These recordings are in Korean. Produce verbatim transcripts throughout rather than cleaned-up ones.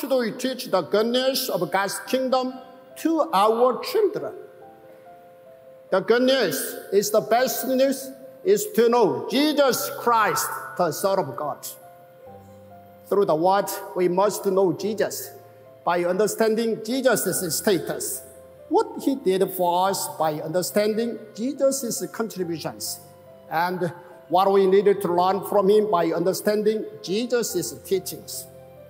should we teach the good news of God's kingdom to our children? The good news is the best news is to know Jesus Christ, the Son of God. Through the word, we must know Jesus by understanding Jesus' status, what he did for us by understanding Jesus' contributions, and what we needed to learn from him by understanding Jesus' teachings.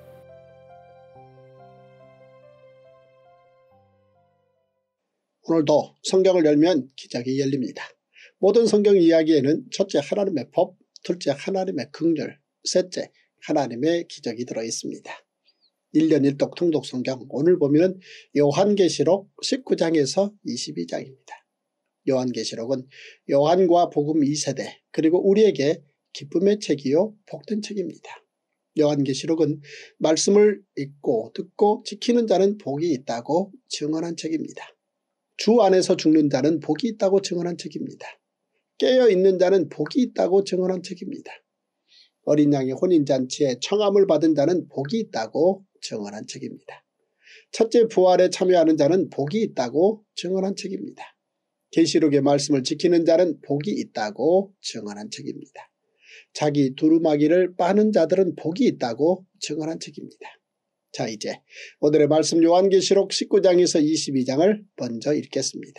오늘도 성경을 열면 기적이 열립니다. 모든 성경 이야기에는 첫째 하나님의 법, 둘째 하나님의 긍휼, 셋째 하나님의 기적이 들어있습니다. 일 년 일 독 통독 성경 오늘 보면 요한계시록 십구 장에서 이십이 장입니다. 요한계시록은 요한과 복음 이 세대 그리고 우리에게 기쁨의 책이요 복된 책입니다. 요한계시록은 말씀을 읽고 듣고 지키는 자는 복이 있다고 증언한 책입니다. 주 안에서 죽는 자는 복이 있다고 증언한 책입니다. 깨어있는 자는 복이 있다고 증언한 책입니다. 어린 양의 혼인잔치에 청함을 받은 자는 복이 있다고 증언한 책입니다. 첫째 부활에 참여하는 자는 복이 있다고 증언한 책입니다. 계시록의 말씀을 지키는 자는 복이 있다고 증언한 책입니다. 자기 두루마기를 빠는 자들은 복이 있다고 증언한 책입니다. 자, 이제 오늘의 말씀 요한계시록 십구 장에서 이십이 장을 먼저 읽겠습니다.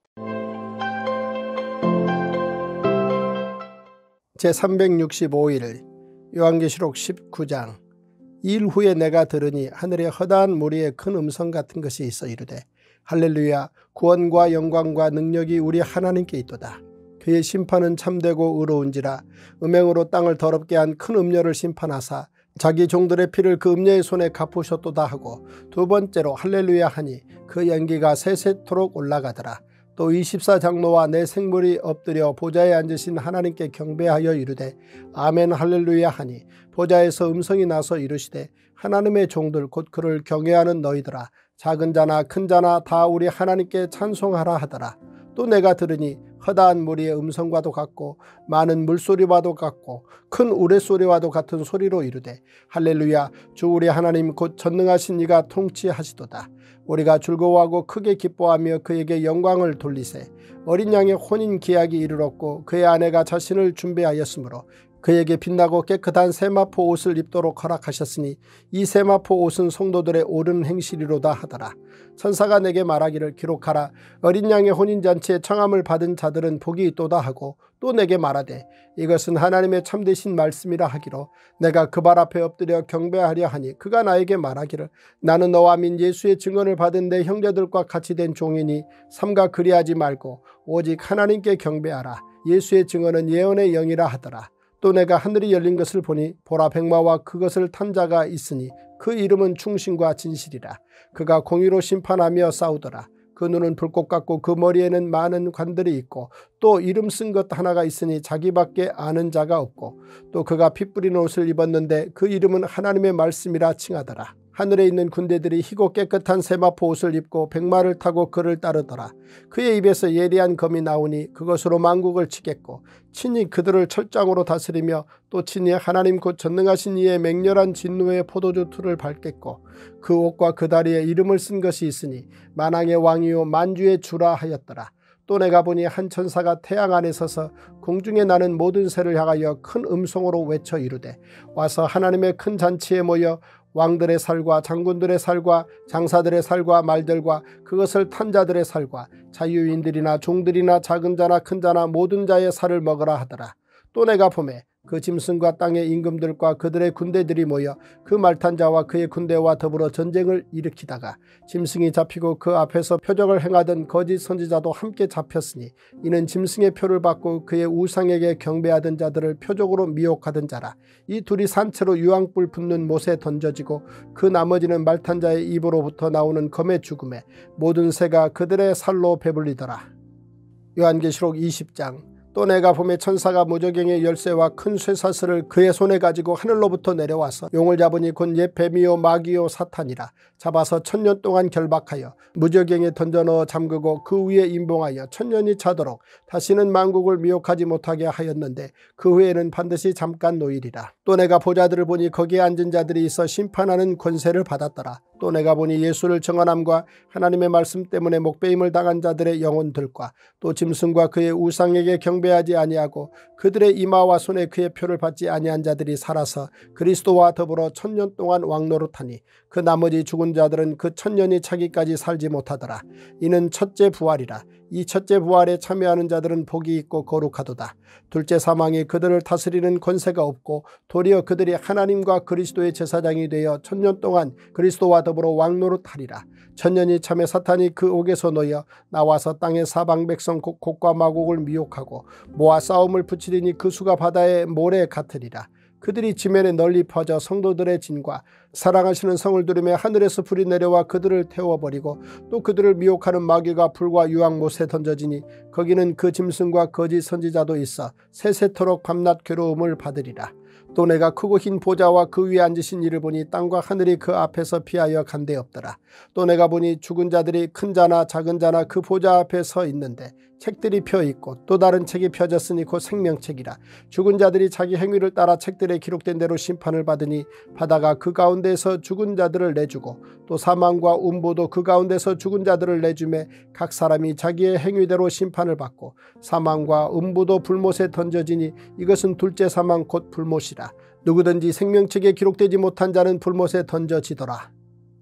제삼백육십오 일 요한계시록 십구 장. 일 후에 내가 들으니 하늘에 허다한 무리의 큰 음성 같은 것이 있어 이르되 할렐루야, 구원과 영광과 능력이 우리 하나님께 있도다. 그의 심판은 참되고 의로운지라. 음행으로 땅을 더럽게 한 큰 음녀를 심판하사 자기 종들의 피를 그 음녀의 손에 갚으셨도다 하고, 두 번째로 할렐루야 하니 그 연기가 세세토록 올라가더라. 또 이십사 장로와 내 생물이 엎드려 보좌에 앉으신 하나님께 경배하여 이르되 아멘 할렐루야 하니, 보좌에서 음성이 나서 이르시되 하나님의 종들 곧 그를 경외하는 너희들아, 작은 자나 큰 자나 다 우리 하나님께 찬송하라 하더라. 또 내가 들으니 허다한 무리의 음성과도 같고 많은 물소리와도 같고 큰 우레소리와도 같은 소리로 이르되 할렐루야, 주 우리 하나님 곧 전능하신 이가 통치하시도다. 우리가 즐거워하고 크게 기뻐하며 그에게 영광을 돌리세. 어린 양의 혼인 기약이 이르렀고 그의 아내가 자신을 준비하였으므로 그에게 빛나고 깨끗한 세마포 옷을 입도록 허락하셨으니 이 세마포 옷은 성도들의 옳은 행실이로다 하더라. 천사가 내게 말하기를 기록하라. 어린 양의 혼인잔치에 청함을 받은 자들은 복이 있도다 하고, 또 내게 말하되 이것은 하나님의 참되신 말씀이라 하기로 내가 그 발 앞에 엎드려 경배하려 하니, 그가 나에게 말하기를 나는 너와 민 예수의 증언을 받은 내 형제들과 같이 된 종이니 삼가 그리하지 말고 오직 하나님께 경배하라. 예수의 증언은 예언의 영이라 하더라. 또 내가 하늘이 열린 것을 보니 보라, 백마와 그것을 탄 자가 있으니 그 이름은 충신과 진실이라. 그가 공의로 심판하며 싸우더라. 그 눈은 불꽃 같고 그 머리에는 많은 관들이 있고 또 이름 쓴 것 하나가 있으니 자기밖에 아는 자가 없고, 또 그가 피 뿌린 옷을 입었는데 그 이름은 하나님의 말씀이라 칭하더라. 하늘에 있는 군대들이 희고 깨끗한 세마포 옷을 입고 백마를 타고 그를 따르더라. 그의 입에서 예리한 검이 나오니 그것으로 만국을 치겠고 친히 그들을 철장으로 다스리며 또 친히 하나님 곧 전능하신 이의 맹렬한 진노의 포도주 틀을 밟겠고, 그 옷과 그 다리에 이름을 쓴 것이 있으니 만왕의 왕이요 만주의 주라 하였더라. 또 내가 보니 한 천사가 태양 안에 서서 공중에 나는 모든 새를 향하여 큰 음성으로 외쳐 이르되 와서 하나님의 큰 잔치에 모여 왕들의 살과 장군들의 살과 장사들의 살과 말들과 그것을 탄 자들의 살과 자유인들이나 종들이나 작은 자나 큰 자나 모든 자의 살을 먹으라 하더라. 또 내가 보매 그 짐승과 땅의 임금들과 그들의 군대들이 모여 그 말탄 자와 그의 군대와 더불어 전쟁을 일으키다가 짐승이 잡히고 그 앞에서 표적을 행하던 거짓 선지자도 함께 잡혔으니 이는 짐승의 표를 받고 그의 우상에게 경배하던 자들을 표적으로 미혹하던 자라. 이 둘이 산채로 유황불 붙는 못에 던져지고 그 나머지는 말탄 자의 입으로부터 나오는 검의 죽음에 모든 새가 그들의 살로 배불리더라. 요한계시록 이십 장. 또 내가 봄에 천사가 무저갱의 열쇠와 큰 쇠사슬을 그의 손에 가지고 하늘로부터 내려와서 용을 잡으니 곧 옛 뱀이요 마귀요 사탄이라. 잡아서 천년 동안 결박하여 무저갱에 던져넣어 잠그고 그 위에 임봉하여 천년이 차도록 다시는 만국을 미혹하지 못하게 하였는데 그 후에는 반드시 잠깐 노일이라. 또 내가 보좌들을 보니 거기에 앉은 자들이 있어 심판하는 권세를 받았더라. 또 내가 보니 예수를 정언함과 하나님의 말씀 때문에 목배임을 당한 자들의 영혼들과 또 짐승과 그의 우상에게 경배하지 아니하고 그들의 이마와 손에 그의 표를 받지 아니한 자들이 살아서 그리스도와 더불어 천년 동안 왕노릇하니 그 나머지 죽은 자들은 그 천년이 차기까지 살지 못하더라. 이는 첫째 부활이라. 이 첫째 부활에 참여하는 자들은 복이 있고 거룩하도다. 둘째 사망이 그들을 다스리는 권세가 없고 도리어 그들이 하나님과 그리스도의 제사장이 되어 천년 동안 그리스도와 더불어 왕노릇하리라. 천년이 참에 사탄이 그 옥에서 놓여 나와서 땅의 사방 백성 곡과 마곡을 미혹하고 모아 싸움을 붙이리니 그 수가 바다의 모래 같으리라. 그들이 지면에 널리 퍼져 성도들의 진과 사랑하시는 성을 두르며 하늘에서 불이 내려와 그들을 태워버리고 또 그들을 미혹하는 마귀가 불과 유황못에 던져지니 거기는 그 짐승과 거짓 선지자도 있어 세세토록 밤낮 괴로움을 받으리라. 또 내가 크고 흰 보좌와 그 위에 앉으신 이를 보니 땅과 하늘이 그 앞에서 피하여 간데없더라. 또 내가 보니 죽은 자들이 큰 자나 작은 자나 그 보좌 앞에 서 있는데 책들이 펴 있고 또 다른 책이 펴졌으니 곧 생명책이라. 죽은 자들이 자기 행위를 따라 책들에 기록된 대로 심판을 받으니 바다가 그 가운데서 죽은 자들을 내주고 또 사망과 음부도 그 가운데서 죽은 자들을 내주매 각 사람이 자기의 행위대로 심판을 받고 사망과 음부도 불못에 던져지니 이것은 둘째 사망 곧 불못이라. 누구든지 생명책에 기록되지 못한 자는 불못에 던져지더라.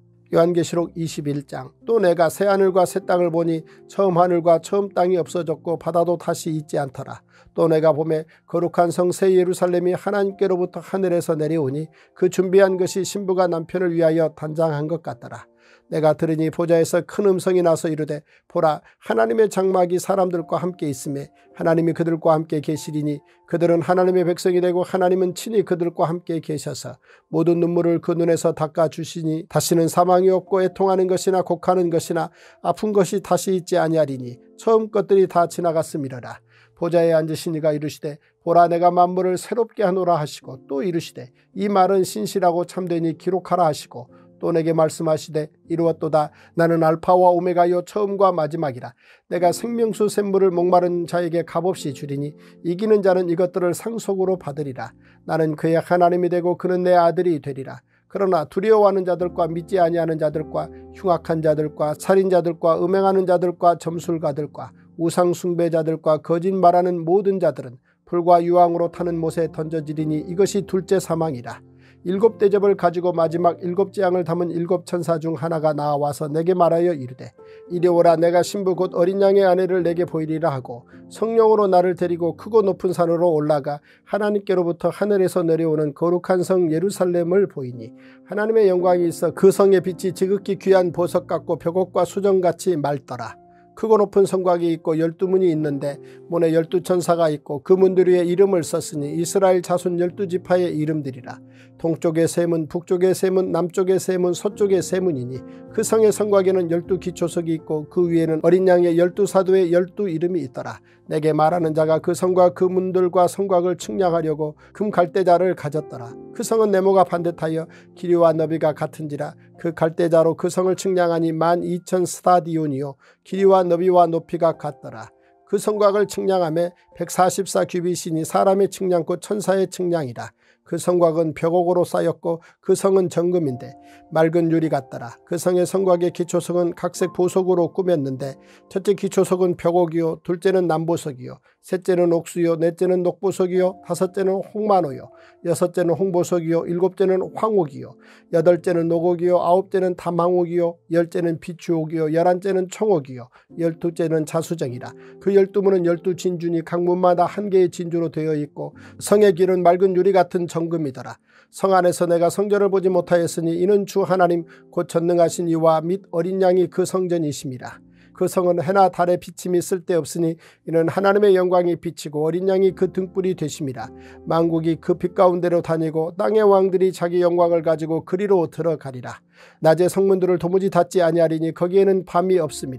요한계시록 이십일 장. 또 내가 새 하늘과 새 땅을 보니 처음 하늘과 처음 땅이 없어졌고 바다도 다시 있지 않더라. 또 내가 보매 거룩한 성 새 예루살렘이 하나님께로부터 하늘에서 내려오니 그 준비한 것이 신부가 남편을 위하여 단장한 것 같더라. 내가 들으니 보좌에서 큰 음성이 나서 이르되 보라 하나님의 장막이 사람들과 함께 있으매 하나님이 그들과 함께 계시리니 그들은 하나님의 백성이 되고 하나님은 친히 그들과 함께 계셔서 모든 눈물을 그 눈에서 닦아주시니 다시는 사망이 없고 애통하는 것이나 곡하는 것이나 아픈 것이 다시 있지 아니하리니 처음 것들이 다 지나갔음이러라. 보좌에 앉으신 이가 이르시되 보라 내가 만물을 새롭게 하노라 하시고 또 이르시되 이 말은 신실하고 참되니 기록하라 하시고 또 내게 말씀하시되 이루었도다. 나는 알파와 오메가요 처음과 마지막이라. 내가 생명수 샘물을 목마른 자에게 값없이 주리니 이기는 자는 이것들을 상속으로 받으리라. 나는 그의 하나님이 되고 그는 내 아들이 되리라. 그러나 두려워하는 자들과 믿지 아니하는 자들과 흉악한 자들과 살인자들과 음행하는 자들과 점술가들과 우상 숭배자들과 거짓말하는 모든 자들은 불과 유황으로 타는 못에 던져지리니 이것이 둘째 사망이라. 일곱 대접을 가지고 마지막 일곱 재앙을 담은 일곱 천사 중 하나가 나와서 내게 말하여 이르되 이리 오라. 내가 신부 곧 어린 양의 아내를 내게 보이리라 하고 성령으로 나를 데리고 크고 높은 산으로 올라가 하나님께로부터 하늘에서 내려오는 거룩한 성 예루살렘을 보이니 하나님의 영광이 있어 그 성의 빛이 지극히 귀한 보석 같고 벽옥과 수정같이 맑더라. 크고 높은 성곽이 있고 열두 문이 있는데 문에 열두 천사가 있고 그 문들 위에 이름을 썼으니 이스라엘 자손 열두 지파의 이름들이라. 동쪽의 세 문, 북쪽의 세 문, 남쪽의 세 문, 서쪽의 세 문이니 그 성의 성곽에는 열두 기초석이 있고 그 위에는 어린 양의 열두 사도의 열두 이름이 있더라. 내게 말하는 자가 그 성과 그 문들과 성곽을 측량하려고 금 갈대자를 가졌더라. 그 성은 네모가 반듯하여 길이와 너비가 같은지라. 그 갈대자로 그 성을 측량하니 만 이천 스타디온이요 길이와 너비와 높이가 같더라. 그 성곽을 측량하며 백사십사 규빗이니 사람의 측량고 천사의 측량이라. 그 성곽은 벽옥으로 쌓였고 그 성은 정금인데 맑은 유리 같더라. 그 성의 성곽의 기초석은 각색 보석으로 꾸몄는데 첫째 기초석은 벽옥이요 둘째는 남보석이요 셋째는 옥수요 넷째는 녹보석이요 다섯째는 홍만호요 여섯째는 홍보석이요 일곱째는 황옥이요 여덟째는 녹옥이요 아홉째는 담황옥이요 열째는 비추옥이요 열한째는 청옥이요 열두째는 자수정이라. 그 열두 문은 열두 진주니 각 문마다 한 개의 진주로 되어 있고 성의 길은 맑은 유리 같은 정금이더라. 성 안에서 내가 성전을 보지 못하였으니 이는 주 하나님 곧 전능하신 이와 및 어린 양이 그 성전이심이라. 그 성은 해나 달의 비침이 쓸데없으니 이는 하나님의 영광이 비치고 어린 양이 그 등불이 되심이라. 만국이 그 빛 가운데로 다니고 땅의 왕들이 자기 영광을 가지고 그리로 들어가리라. 낮에 성문들을 도무지 닫지 아니하리니 거기에는 밤이 없음이라.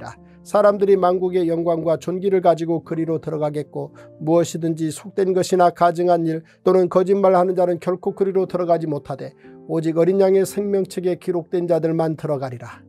사람들이 만국의 영광과 존귀를 가지고 그리로 들어가겠고 무엇이든지 속된 것이나 가증한 일 또는 거짓말하는 자는 결코 그리로 들어가지 못하되 오직 어린 양의 생명책에 기록된 자들만 들어가리라.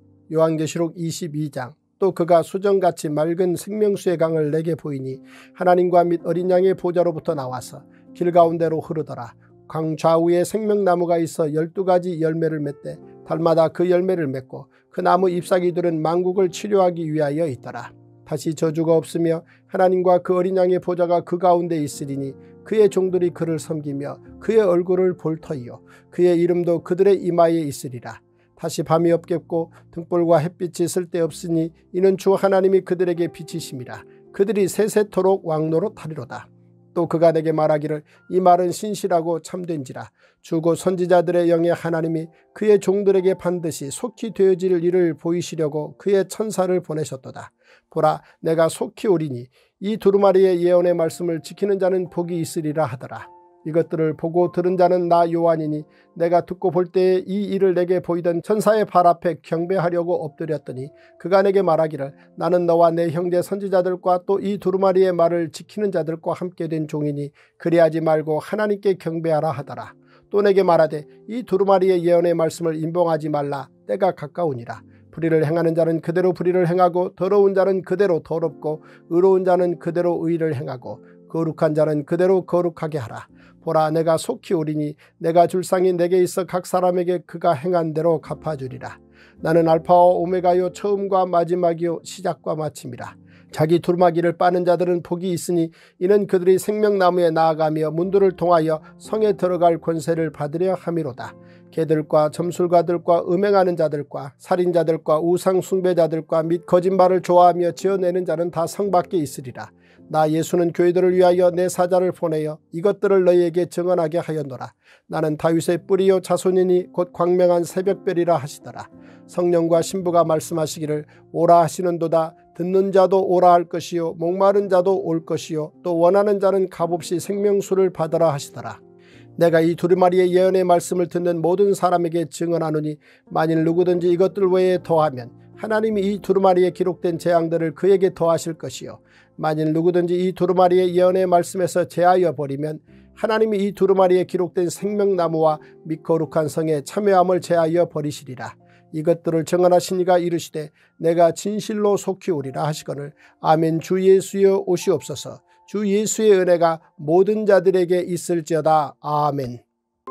요한계시록 이십이 장. 또 그가 수정같이 맑은 생명수의 강을 내게 보이니 하나님과 및 어린 양의 보좌로부터 나와서 길 가운데로 흐르더라. 강 좌우에 생명나무가 있어 열두 가지 열매를 맺되 달마다 그 열매를 맺고 그 나무 잎사귀들은 만국을 치료하기 위하여 있더라. 다시 저주가 없으며 하나님과 그 어린 양의 보좌가 그 가운데 있으리니 그의 종들이 그를 섬기며 그의 얼굴을 볼 터이요 그의 이름도 그들의 이마에 있으리라. 다시 밤이 없겠고 등불과 햇빛이 쓸데없으니 이는 주 하나님이 그들에게 빛이심이라. 그들이 세세토록 왕노릇하리로다. 또 그가 내게 말하기를 이 말은 신실하고 참된지라. 주고 선지자들의 영의 하나님이 그의 종들에게 반드시 속히 되어질 일을 보이시려고 그의 천사를 보내셨도다. 보라, 내가 속히 오리니 이 두루마리의 예언의 말씀을 지키는 자는 복이 있으리라 하더라. 이것들을 보고 들은 자는 나 요한이니 내가 듣고 볼 때에 이 일을 내게 보이던 천사의 발 앞에 경배하려고 엎드렸더니 그가 내게 말하기를 나는 너와 내 형제 선지자들과 또 이 두루마리의 말을 지키는 자들과 함께 된 종이니 그리하지 말고 하나님께 경배하라 하더라. 또 내게 말하되 이 두루마리의 예언의 말씀을 임봉하지 말라. 때가 가까우니라. 불의를 행하는 자는 그대로 불의를 행하고 더러운 자는 그대로 더럽고 의로운 자는 그대로 의를 행하고 거룩한 자는 그대로 거룩하게 하라. 보라, 내가 속히 오리니 내가 줄 상이 내게 있어 각 사람에게 그가 행한 대로 갚아주리라. 나는 알파와 오메가요 처음과 마지막이요 시작과 마침이라. 자기 두루마기를 빠는 자들은 복이 있으니 이는 그들이 생명나무에 나아가며 문들을 통하여 성에 들어갈 권세를 받으려 함이로다. 개들과 점술가들과 음행하는 자들과 살인자들과 우상 숭배자들과 및 거짓말을 좋아하며 지어내는 자는 다 성 밖에 있으리라. 나 예수는 교회들을 위하여 내 사자를 보내어 이것들을 너희에게 증언하게 하였노라. 나는 다윗의 뿌리요 자손이니 곧 광명한 새벽별이라 하시더라. 성령과 신부가 말씀하시기를 오라 하시는도다. 듣는 자도 오라 할 것이요 목마른 자도 올 것이요 또 원하는 자는 값없이 생명수를 받으라 하시더라. 내가 이 두루마리의 예언의 말씀을 듣는 모든 사람에게 증언하노니 만일 누구든지 이것들 외에 더하면 하나님이 이 두루마리에 기록된 재앙들을 그에게 더하실 것이요 만일 누구든지 이 두루마리의 예언의 말씀에서 제하여 버리면 하나님이 이 두루마리에 기록된 생명나무와 및 거룩한 성에 참여함을 제하여 버리시리라. 이것들을 증언하신 이가 이르시되 내가 진실로 속히 오리라 하시거늘 아멘. 주 예수여 오시옵소서. 주 예수의 은혜가 모든 자들에게 있을지어다. 아멘.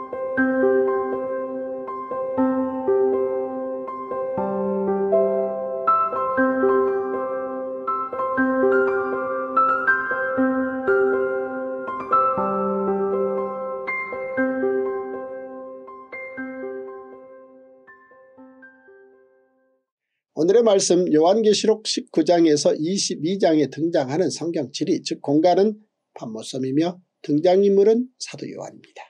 오늘의 말씀 요한계시록 십구 장에서 이십이 장에 등장하는 성경 지리 즉 공간은 판모섬이며 등장인물은 사도 요한입니다.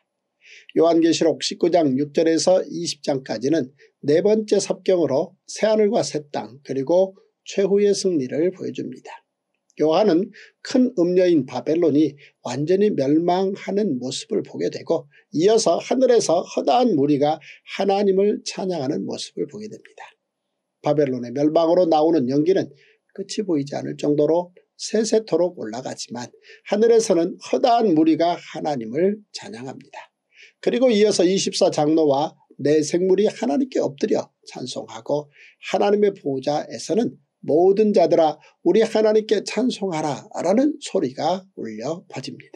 요한계시록 십구 장 육 절에서 이십 장까지는 네 번째 섭경으로 새하늘과 새 땅 그리고 최후의 승리를 보여줍니다. 요한은 큰 음녀인 바벨론이 완전히 멸망하는 모습을 보게 되고 이어서 하늘에서 허다한 무리가 하나님을 찬양하는 모습을 보게 됩니다. 바벨론의 멸망으로 나오는 연기는 끝이 보이지 않을 정도로 세세토록 올라가지만 하늘에서는 허다한 무리가 하나님을 찬양합니다. 그리고 이어서 이십사 장로와 네 생물이 하나님께 엎드려 찬송하고 하나님의 보좌에서는 모든 자들아 우리 하나님께 찬송하라 라는 소리가 울려 퍼집니다.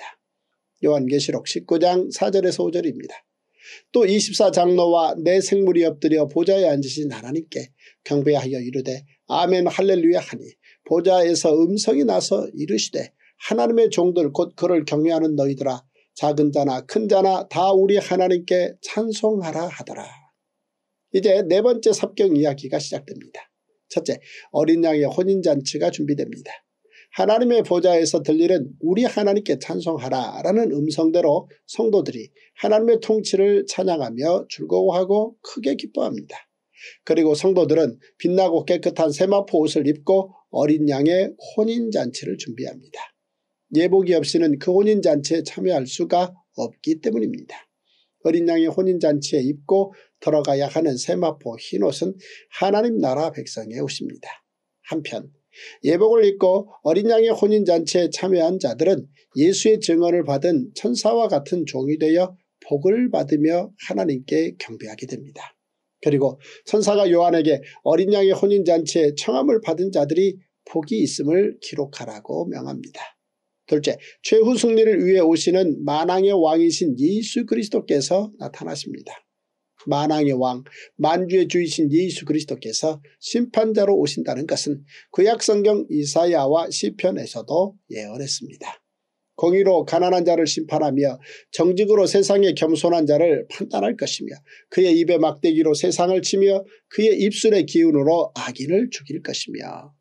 요한계시록 십구 장 사 절에서 오 절입니다. 또 이십사 장로와 네 생물이 엎드려 보좌에 앉으신 하나님께 경배하여 이르되 아멘 할렐루야 하니 보좌에서 음성이 나서 이르시되 하나님의 종들 곧 그를 경외하는 너희들아 작은 자나 큰 자나 다 우리 하나님께 찬송하라 하더라. 이제 네 번째 섭경 이야기가 시작됩니다. 첫째, 어린 양의 혼인잔치가 준비됩니다. 하나님의 보좌에서 들리는 우리 하나님께 찬송하라 라는 음성대로 성도들이 하나님의 통치를 찬양하며 즐거워하고 크게 기뻐합니다. 그리고 성도들은 빛나고 깨끗한 세마포 옷을 입고 어린 양의 혼인잔치를 준비합니다. 예복이 없이는 그 혼인잔치에 참여할 수가 없기 때문입니다. 어린 양의 혼인잔치에 입고 들어가야 하는 세마포 흰옷은 하나님 나라 백성의 옷입니다. 한편 예복을 입고 어린 양의 혼인잔치에 참여한 자들은 예수의 증언을 받은 천사와 같은 종이 되어 복을 받으며 하나님께 경배하게 됩니다. 그리고 천사가 요한에게 어린 양의 혼인잔치에 청함을 받은 자들이 복이 있음을 기록하라고 명합니다. 둘째, 최후 승리를 위해 오시는 만왕의 왕이신 예수 그리스도께서 나타나십니다. 만왕의 왕, 만주의 주이신 예수 그리스도께서 심판자로 오신다는 것은 구약성경 이사야와 시편에서도 예언했습니다. 공의로 가난한 자를 심판하며 정직으로 세상의 겸손한 자를 판단할 것이며 그의 입에 막대기로 세상을 치며 그의 입술의 기운으로 악인을 죽일 것이며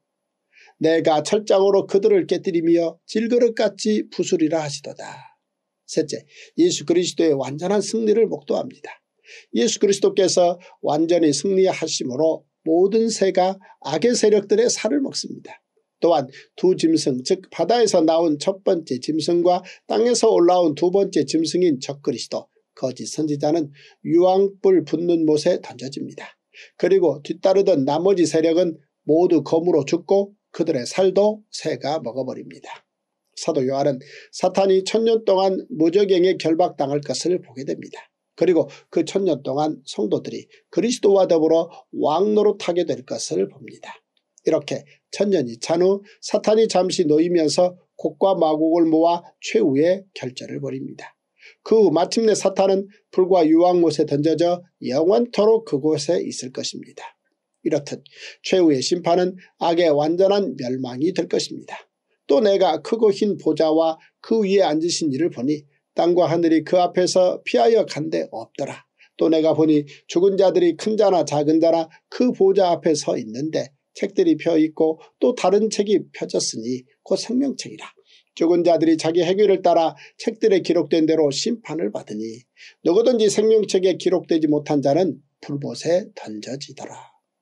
내가 철장으로 그들을 깨뜨리며 질그릇같이 부수리라 하시도다. 셋째, 예수 그리스도의 완전한 승리를 목도합니다. 예수 그리스도께서 완전히 승리하심으로 모든 새가 악의 세력들의 살을 먹습니다. 또한 두 짐승, 즉 바다에서 나온 첫 번째 짐승과 땅에서 올라온 두 번째 짐승인 적그리스도, 거짓 선지자는 유황불 붙는 못에 던져집니다. 그리고 뒤따르던 나머지 세력은 모두 검으로 죽고 그들의 살도 새가 먹어버립니다. 사도 요한은 사탄이 천년 동안 무저갱에 결박당할 것을 보게 됩니다. 그리고 그 천년 동안 성도들이 그리스도와 더불어 왕노릇하게 될 것을 봅니다. 이렇게 천년이 찬 후 사탄이 잠시 놓이면서 곡과 마곡을 모아 최후의 결전을 벌입니다. 그 후 마침내 사탄은 불과 유황못에 던져져 영원토록 그곳에 있을 것입니다. 이렇듯 최후의 심판은 악의 완전한 멸망이 될 것입니다. 또 내가 크고 흰 보좌와 그 위에 앉으신 이를 보니 땅과 하늘이 그 앞에서 피하여 간데 없더라. 또 내가 보니 죽은 자들이 큰 자나 작은 자나 그 보좌 앞에 서 있는데 책들이 펴있고 또 다른 책이 펴졌으니 곧 생명책이라. 죽은 자들이 자기 행위를 따라 책들에 기록된 대로 심판을 받으니 누구든지 생명책에 기록되지 못한 자는 불못에 던져지더라.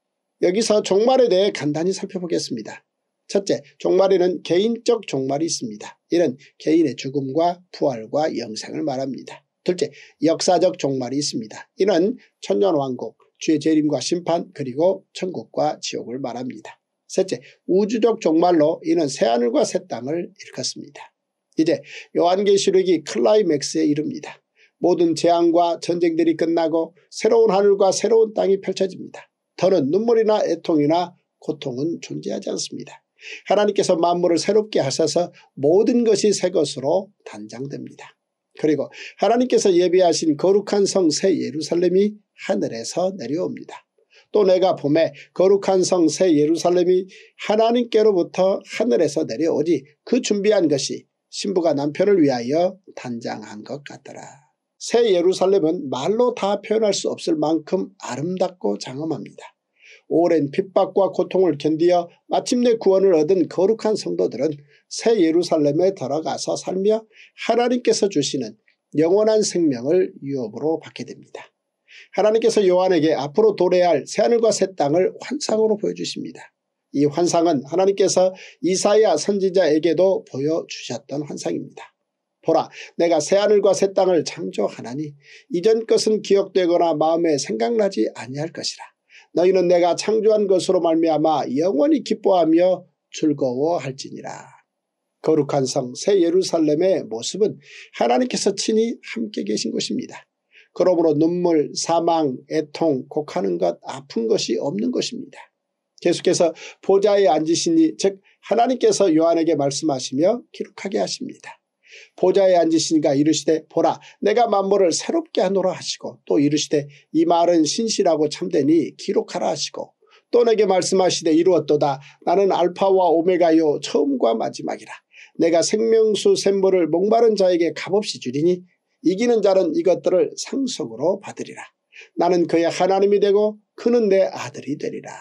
여기서 종말에 대해 간단히 살펴보겠습니다. 첫째, 종말에는 개인적 종말이 있습니다. 이는 개인의 죽음과 부활과 영생을 말합니다. 둘째, 역사적 종말이 있습니다. 이는 천년왕국, 주의 재림과 심판, 그리고 천국과 지옥을 말합니다. 셋째, 우주적 종말로 이는 새하늘과 새 땅을 일컫습니다. 이제 요한계시록이 클라이맥스에 이릅니다. 모든 재앙과 전쟁들이 끝나고 새로운 하늘과 새로운 땅이 펼쳐집니다. 더는 눈물이나 애통이나 고통은 존재하지 않습니다. 하나님께서 만물을 새롭게 하셔서 모든 것이 새 것으로 단장됩니다. 그리고 하나님께서 예비하신 거룩한 성 새 예루살렘이 하늘에서 내려옵니다. 또 내가 봄에 거룩한 성 새 예루살렘이 하나님께로부터 하늘에서 내려오니 그 준비한 것이 신부가 남편을 위하여 단장한 것 같더라. 새 예루살렘은 말로 다 표현할 수 없을 만큼 아름답고 장엄합니다. 오랜 핍박과 고통을 견디어 마침내 구원을 얻은 거룩한 성도들은 새 예루살렘에 들어가서 살며 하나님께서 주시는 영원한 생명을 유업으로 받게 됩니다. 하나님께서 요한에게 앞으로 도래할 새하늘과 새 땅을 환상으로 보여주십니다. 이 환상은 하나님께서 이사야 선지자에게도 보여주셨던 환상입니다. 보라, 내가 새하늘과 새 땅을 창조하나니 이전 것은 기억되거나 마음에 생각나지 아니할 것이라. 너희는 내가 창조한 것으로 말미암아 영원히 기뻐하며 즐거워할지니라. 거룩한 성 새 예루살렘의 모습은 하나님께서 친히 함께 계신 것입니다. 그러므로 눈물, 사망, 애통, 곡하는 것, 아픈 것이 없는 것입니다. 계속해서 보좌에 앉으시니 즉 하나님께서 요한에게 말씀하시며 기록하게 하십니다. 보좌에 앉으시니가 이르시되 보라 내가 만물을 새롭게 하노라 하시고 또 이르시되 이 말은 신실하고 참되니 기록하라 하시고 또 내게 말씀하시되 이루었도다. 나는 알파와 오메가요 처음과 마지막이라. 내가 생명수 샘물을 목마른 자에게 값없이 주리니 이기는 자는 이것들을 상속으로 받으리라. 나는 그의 하나님이 되고 그는 내 아들이 되리라.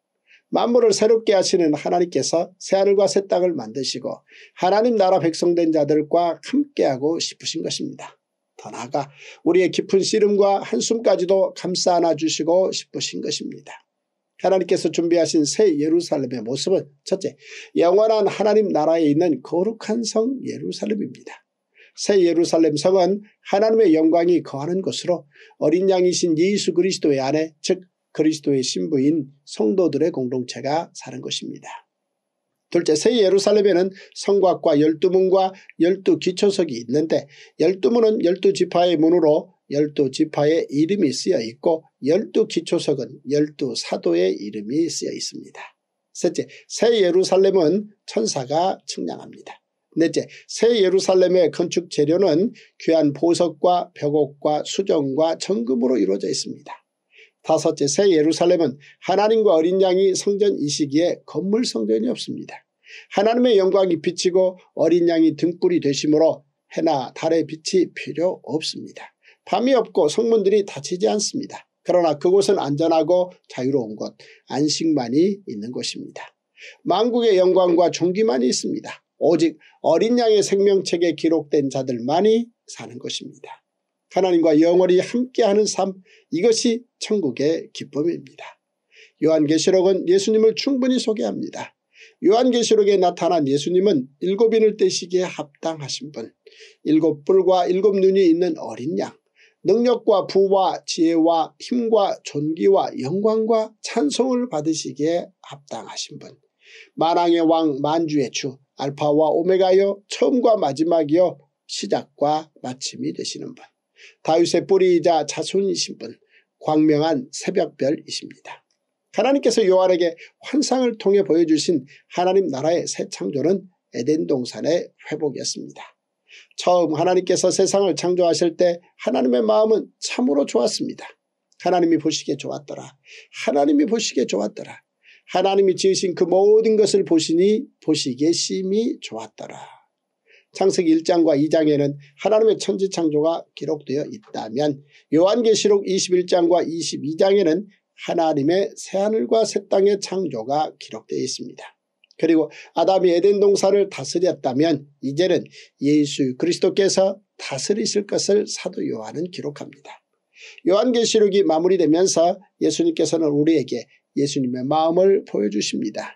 만물을 새롭게 하시는 하나님께서 새하늘과 새 땅을 만드시고 하나님 나라 백성된 자들과 함께하고 싶으신 것입니다. 더 나아가 우리의 깊은 씨름과 한숨까지도 감싸 안아주시고 싶으신 것입니다. 하나님께서 준비하신 새 예루살렘의 모습은 첫째, 영원한 하나님 나라에 있는 거룩한 성 예루살렘입니다. 새 예루살렘 성은 하나님의 영광이 거하는 곳으로 어린 양이신 예수 그리스도의 안에 즉 그리스도의 신부인 성도들의 공동체가 사는 것입니다. 둘째, 새 예루살렘에는 성곽과 열두 문과 열두 기초석이 있는데 열두 문은 열두 지파의 문으로 열두 지파의 이름이 쓰여 있고 열두 기초석은 열두 사도의 이름이 쓰여 있습니다. 셋째, 새 예루살렘은 천사가 측량합니다. 넷째, 새 예루살렘의 건축 재료는 귀한 보석과 벽옥과 수정과 정금으로 이루어져 있습니다. 다섯째, 새 예루살렘은 하나님과 어린 양이 성전 이 시기에 건물 성전이 없습니다. 하나님의 영광이 비치고 어린 양이 등불이 되심으로 해나 달의 빛이 필요 없습니다. 밤이 없고 성문들이 닫히지 않습니다. 그러나 그곳은 안전하고 자유로운 곳, 안식만이 있는 곳입니다. 만국의 영광과 존귀만이 있습니다. 오직 어린 양의 생명책에 기록된 자들만이 사는 것입니다. 하나님과 영원히 함께하는 삶, 이것이 천국의 기쁨입니다. 요한계시록은 예수님을 충분히 소개합니다. 요한계시록에 나타난 예수님은 일곱인을 떼시기에 합당하신 분, 일곱 뿔과 일곱 눈이 있는 어린 양, 능력과 부와 지혜와 힘과 존귀와 영광과 찬송을 받으시기에 합당하신 분, 만왕의 왕 만주의 주 알파와 오메가여 처음과 마지막이여 시작과 마침이 되시는 분, 다윗의 뿌리이자 자손이신 분, 광명한 새벽별이십니다. 하나님께서 요한에게 환상을 통해 보여주신 하나님 나라의 새 창조는 에덴 동산의 회복이었습니다. 처음 하나님께서 세상을 창조하실 때 하나님의 마음은 참으로 좋았습니다. 하나님이 보시기에 좋았더라. 하나님이 보시기에 좋았더라. 하나님이 지으신 그 모든 것을 보시니 보시기에 심히 좋았더라. 창세기 일 장과 이 장에는 하나님의 천지창조가 기록되어 있다면 요한계시록 이십일 장과 이십이 장에는 하나님의 새하늘과 새 땅의 창조가 기록되어 있습니다. 그리고 아담이 에덴 동산을 다스렸다면 이제는 예수 그리스도께서 다스리실 것을 사도 요한은 기록합니다. 요한계시록이 마무리되면서 예수님께서는 우리에게 예수님의 마음을 보여주십니다.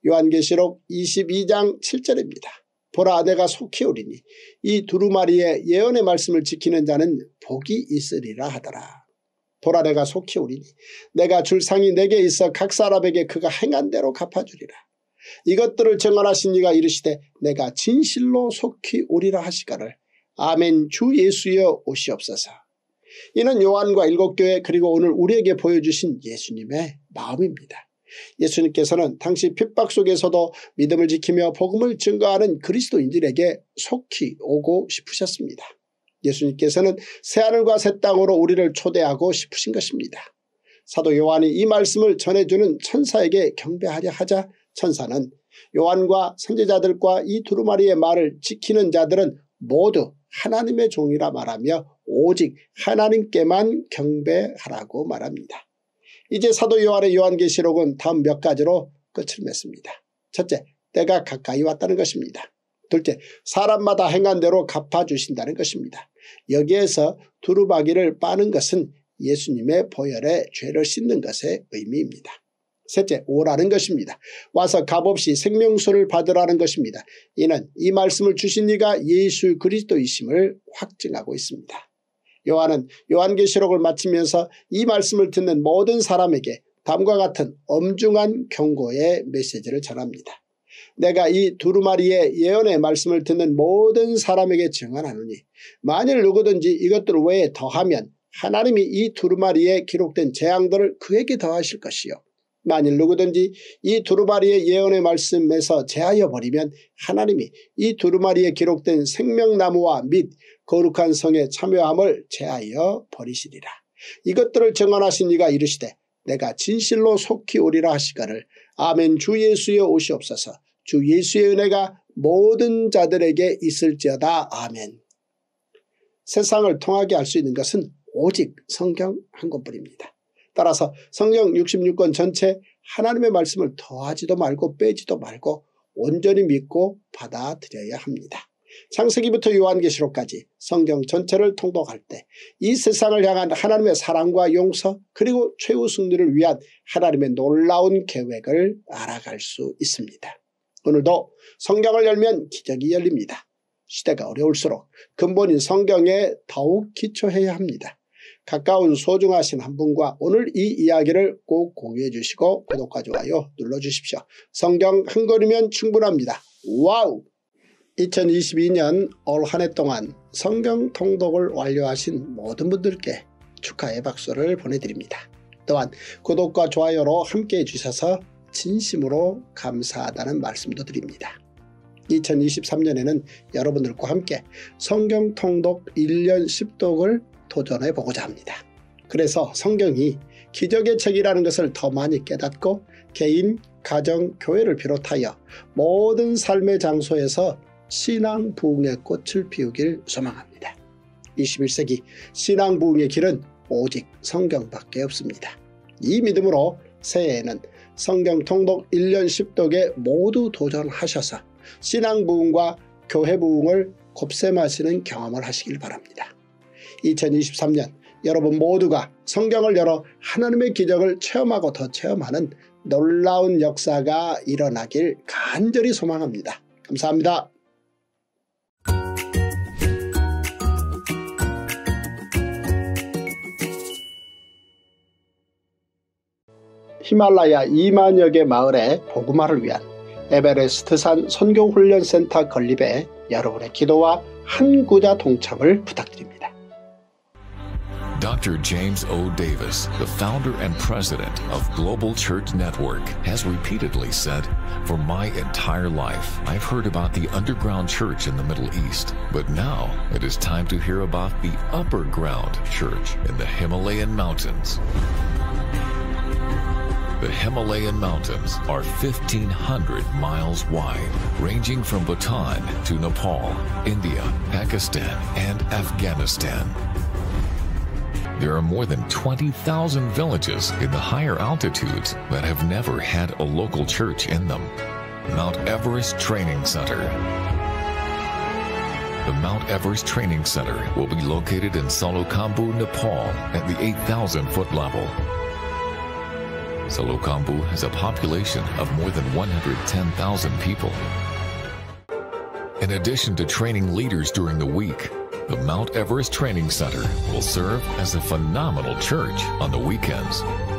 요한계시록 이십이 장 칠 절입니다. 보라, 내가 속히 오리니 이 두루마리의 예언의 말씀을 지키는 자는 복이 있으리라 하더라. 보라, 내가 속히 오리니 내가 줄 상이 내게 있어 각 사람에게 그가 행한 대로 갚아주리라. 이것들을 정언하신 이가 이르시되 내가 진실로 속히 오리라 하시거늘 아멘. 주 예수여 오시옵소서. 이는 요한과 일곱 교회 그리고 오늘 우리에게 보여주신 예수님의 마음입니다. 예수님께서는 당시 핍박 속에서도 믿음을 지키며 복음을 증거하는 그리스도인들에게 속히 오고 싶으셨습니다. 예수님께서는 새하늘과 새 땅으로 우리를 초대하고 싶으신 것입니다. 사도 요한이 이 말씀을 전해주는 천사에게 경배하려 하자 천사는 요한과 선지자들과 이 두루마리의 말을 지키는 자들은 모두 하나님의 종이라 말하며 오직 하나님께만 경배하라고 말합니다. 이제 사도 요한의 요한계시록은 다음 몇 가지로 끝을 맺습니다. 첫째, 때가 가까이 왔다는 것입니다. 둘째, 사람마다 행한 대로 갚아주신다는 것입니다. 여기에서 두루마기를 빠는 것은 예수님의 보혈에 죄를 씻는 것의 의미입니다. 셋째, 오라는 것입니다. 와서 값없이 생명수를 받으라는 것입니다. 이는 이 말씀을 주신 이가 예수 그리스도이심을 확증하고 있습니다. 요한은 요한계시록을 마치면서 이 말씀을 듣는 모든 사람에게 다음과 같은 엄중한 경고의 메시지를 전합니다. 내가 이 두루마리의 예언의 말씀을 듣는 모든 사람에게 증언하노니 만일 누구든지 이것들 외에 더하면 하나님이 이 두루마리에 기록된 재앙들을 그에게 더하실 것이요 만일 누구든지 이 두루마리의 예언의 말씀에서 제하여 버리면 하나님이 이 두루마리에 기록된 생명나무와 및 거룩한 성의 참여함을 제하여 버리시리라. 이것들을 증언하신 이가 이르시되 내가 진실로 속히 오리라 하시거늘 아멘. 주 예수여 오시옵소서. 주 예수의 은혜가 모든 자들에게 있을지어다. 아멘. 세상을 통하게 할 수 있는 것은 오직 성경 한 권뿐입니다. 따라서 성경 육십육 권 전체 하나님의 말씀을 더하지도 말고 빼지도 말고 온전히 믿고 받아들여야 합니다. 창세기부터 요한계시록까지 성경 전체를 통독할 때 이 세상을 향한 하나님의 사랑과 용서 그리고 최후 승리를 위한 하나님의 놀라운 계획을 알아갈 수 있습니다. 오늘도 성경을 열면 기적이 열립니다. 시대가 어려울수록 근본인 성경에 더욱 기초해야 합니다. 가까운 소중하신 한 분과 오늘 이 이야기를 꼭 공유해 주시고 구독과 좋아요 눌러주십시오. 성경 한 권이면 충분합니다. 와우! 이천이십이 년 올 한 해 동안 성경 통독을 완료하신 모든 분들께 축하의 박수를 보내드립니다. 또한 구독과 좋아요로 함께해 주셔서 진심으로 감사하다는 말씀도 드립니다. 이천이십삼 년에는 여러분들과 함께 성경 통독 일 년 십독을 도전해 보고자 합니다. 그래서 성경이 기적의 책이라는 것을 더 많이 깨닫고 개인, 가정, 교회를 비롯하여 모든 삶의 장소에서 신앙 부흥의 꽃을 피우길 소망합니다. 이십일 세기 신앙 부흥의 길은 오직 성경밖에 없습니다. 이 믿음으로 새해에는 성경 통독 일 년 십독에 모두 도전하셔서 신앙 부흥과 교회 부흥을 곱셈하시는 경험을 하시길 바랍니다. 이천이십삼 년 여러분 모두가 성경을 열어 하나님의 기적을 체험하고 더 체험하는 놀라운 역사가 일어나길 간절히 소망합니다. 감사합니다. 히말라야 이만여 개 마을의 복음화를 위한 에베레스트산 선교훈련센터 건립에 여러분의 기도와 한구자 동참을 부탁드립니다. Doctor James O. Davis, the founder and president of Global Church Network, has repeatedly said, "For my entire life, I've heard about the underground church in the Middle East, but now it is time to hear about the upper ground church in the Himalayan mountains." The Himalayan mountains are fifteen hundred miles wide, ranging from Bhutan to Nepal, India, Pakistan, and Afghanistan. There are more than twenty thousand villages in the higher altitudes that have never had a local church in them. Mount Everest Training Center. The Mount Everest Training Center will be located in Solukhambhu, Nepal at the eight thousand foot level. Solukhambhu has a population of more than one hundred ten thousand people. In addition to training leaders during the week, the Mount Everest Training Center will serve as a phenomenal church on the weekends.